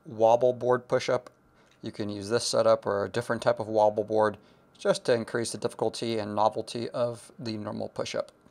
wobble board push-up. You can use this setup or a different type of wobble board just to increase the difficulty and novelty of the normal push-up.